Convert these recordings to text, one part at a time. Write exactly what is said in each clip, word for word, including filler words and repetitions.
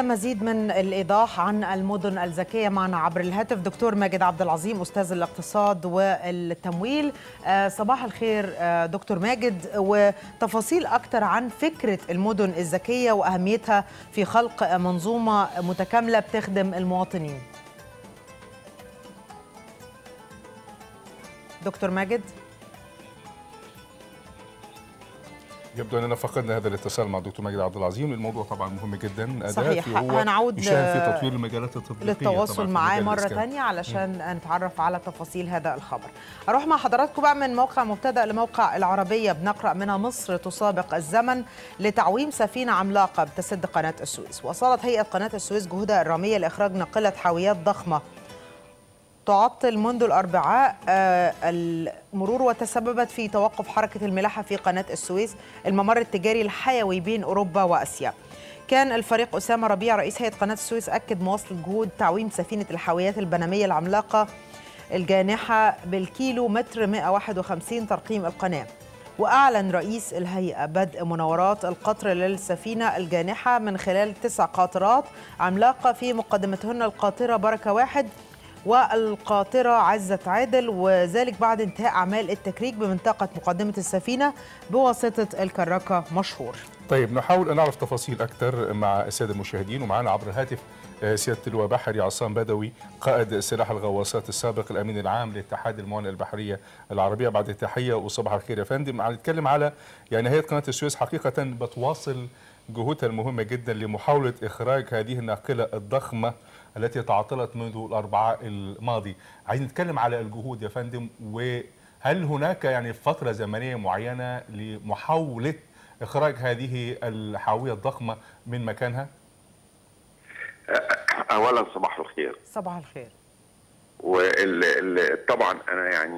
مزيد من الإيضاح عن المدن الذكية معنا عبر الهاتف دكتور ماجد عبد العظيم أستاذ الاقتصاد والتمويل. صباح الخير دكتور ماجد، وتفاصيل أكثر عن فكرة المدن الذكية وأهميتها في خلق منظومة متكاملة بتخدم المواطنين. دكتور ماجد، يبدو اننا فقدنا هذا الاتصال مع الدكتور ماجد عبد العظيم. الموضوع طبعا مهم جدا. صحيح، هنعود يساهم في تطوير المجالات التطبيقيه للتواصل معاه مره ثانيه علشان م. نتعرف على تفاصيل هذا الخبر. اروح مع حضراتكم بقى من موقع مبتدأ لموقع العربيه، بنقرا منها: مصر تسابق الزمن لتعويم سفينه عملاقه بتسد قناه السويس. واصلت هيئه قناه السويس جهودها الراميه لاخراج ناقله حاويات ضخمه تعطل منذ الأربعاء المرور وتسببت في توقف حركة الملاحة في قناة السويس، الممر التجاري الحيوي بين أوروبا وآسيا. كان الفريق أسامة ربيع رئيس هيئة قناة السويس أكد مواصلة جهود تعويم سفينة الحاويات البنمية العملاقة الجانحة بالكيلو متر مئة وواحد وخمسين ترقيم القناة. وأعلن رئيس الهيئة بدء مناورات القطر للسفينة الجانحة من خلال تسع قاطرات عملاقة في مقدمتهن القاطرة بركة واحد والقاطرة عزة عادل، وذلك بعد انتهاء أعمال التكريك بمنطقة مقدمة السفينة بواسطة الكراكة مشهور. طيب، نحاول أن نعرف تفاصيل أكثر مع السادة المشاهدين، ومعنا عبر الهاتف سيادة اللواء بحري عصام بدوي، قائد سلاح الغواصات السابق، الأمين العام لاتحاد الموانئ البحرية العربية. بعد التحية وصباح الخير يا فندم. هنتكلم على يعني هيئة قناة السويس حقيقة بتواصل جهودها المهمة جدا لمحاولة إخراج هذه الناقلة الضخمة التي تعطلت منذ الأربعاء الماضي. عايزين نتكلم على الجهود يا فندم، وهل هناك يعني فترة زمنية معينة لمحاولة إخراج هذه الحاوية الضخمة من مكانها؟ أولا صباح الخير. صباح الخير. وطبعا أنا يعني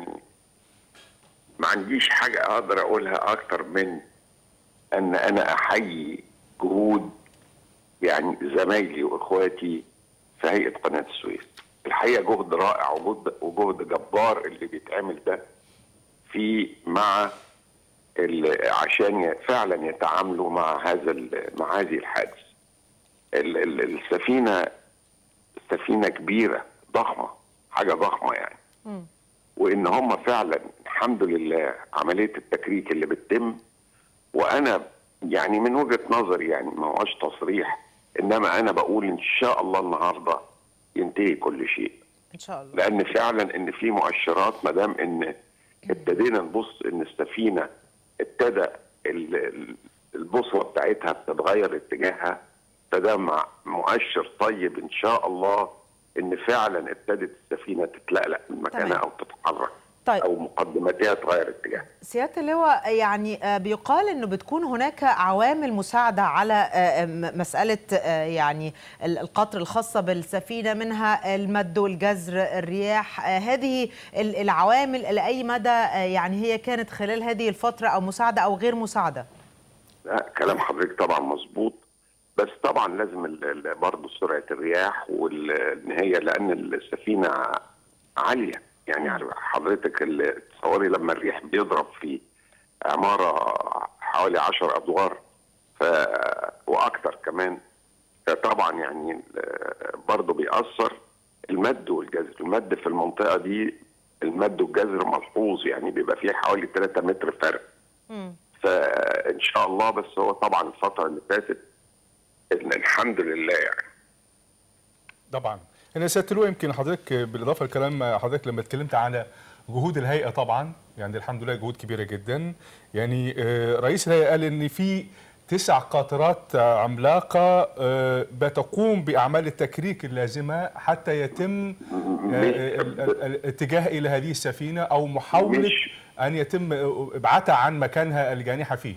ما عنديش حاجة أقدر أقولها أكتر من أن أنا أحيي جهود يعني زمايلي وإخواتي في هيئة قناة السويس. الحقيقة جهد رائع وجهد وجهد جبار اللي بيتعمل ده في مع عشان فعلا يتعاملوا مع هذا مع هذه الحادث. السفينة سفينة كبيرة ضخمة، حاجة ضخمة يعني. م. وإن هم فعلا الحمد لله عملية التكريك اللي بتتم، وأنا يعني من وجهة نظري يعني ما هوش تصريح، انما انا بقول ان شاء الله النهارده ينتهي كل شيء ان شاء الله، لان فعلا ان في مؤشرات ما دام ان ابتدينا نبص ان السفينه ابتدى البوصله بتاعتها بتتغير اتجاهها، فده مؤشر طيب ان شاء الله ان فعلا ابتدت السفينه تتلقلق من مكانها او تتحرك. طيب. أو مقدماتها تغير اتجاه. سيادة اللواء، يعني بيقال أنه بتكون هناك عوامل مساعدة على مسألة يعني القطر الخاصة بالسفينة، منها المد والجزر، الرياح، هذه العوامل لأي مدى يعني هي كانت خلال هذه الفترة أو مساعدة أو غير مساعدة؟ لا، كلام حضرتك طبعا مظبوط، بس طبعا لازم برضه سرعة الرياح وان هي لأن السفينة عالية. يعني حضرتك تصوري لما الريح بيضرب في عمارة حوالي عشر أدوار ف... وأكثر كمان، فطبعا يعني برضه بيأثر المد والجزر. المد في المنطقة دي المد والجزر ملحوظ، يعني بيبقى فيه حوالي ثلاثة متر فرق. م. فإن شاء الله، بس هو طبعا الفترة اللي فاتت الحمد لله يعني. طبعا أنا سيادة اللواء، يمكن حضرتك بالإضافة لكلام حضرتك لما اتكلمت على جهود الهيئة، طبعا يعني الحمد لله جهود كبيرة جدا. يعني رئيس الهيئة قال إن في تسع قاطرات عملاقة بتقوم بأعمال التكريك اللازمة حتى يتم الاتجاه إلى هذه السفينة أو محاولة أن يتم إبعادها عن مكانها الجانحة فيه.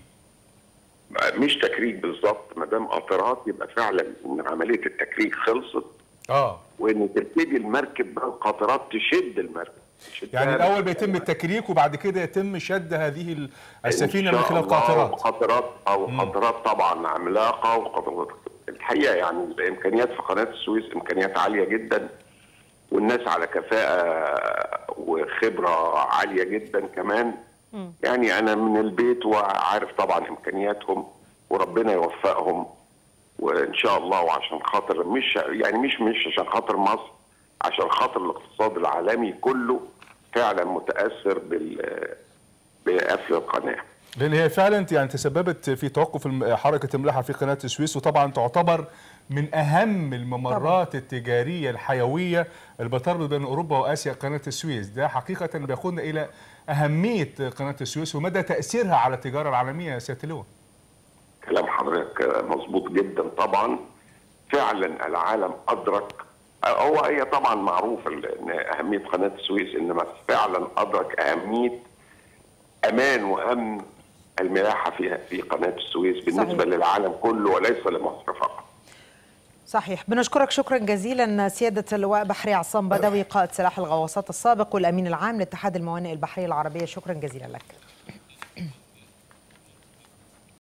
مش تكريك بالظبط، ما دام قاطرات يبقى فعلا إن عملية التكريك خلصت. اه وان تبتدي المركب بقى القاطرات تشد المركب. يعني الاول بيتم التكريك وبعد كده يتم شد هذه السفينه من خلال قاطرات. قاطرات او قاطرات طبعا عملاقه، وقاطرات الحقيقه يعني الامكانيات في قناه السويس امكانيات عاليه جدا، والناس على كفاءه وخبره عاليه جدا كمان. م. يعني انا من البيت وعارف طبعا امكانياتهم، وربنا يوفقهم وان شاء الله وعشان خاطر مش يعني مش مش عشان خاطر مصر، عشان خاطر الاقتصاد العالمي كله فعلا متاثر بال بقفل القناه. لان هي فعلا يعني تسببت في توقف حركه الملاحه في قناه السويس، وطبعا تعتبر من اهم الممرات طبعا. التجاريه الحيويه اللي بتربط بين اوروبا واسيا قناه السويس. ده حقيقه بياخدنا الى اهميه قناه السويس ومدى تاثيرها على التجاره العالميه يا سياده اللواء. كلام حضرتك مظبوط جدا طبعا. فعلا العالم ادرك، هو هي طبعا معروف ان اهميه قناه السويس، انما فعلا ادرك اهميه امان وامن الملاحه في في قناه السويس بالنسبه صحيح. للعالم كله وليس لمصر فقط. صحيح. بنشكرك شكرا جزيلا سيادة اللواء بحري عصام بدوي، قائد سلاح الغواصات السابق والأمين العام لاتحاد الموانئ البحرية العربية. شكرا جزيلا لك.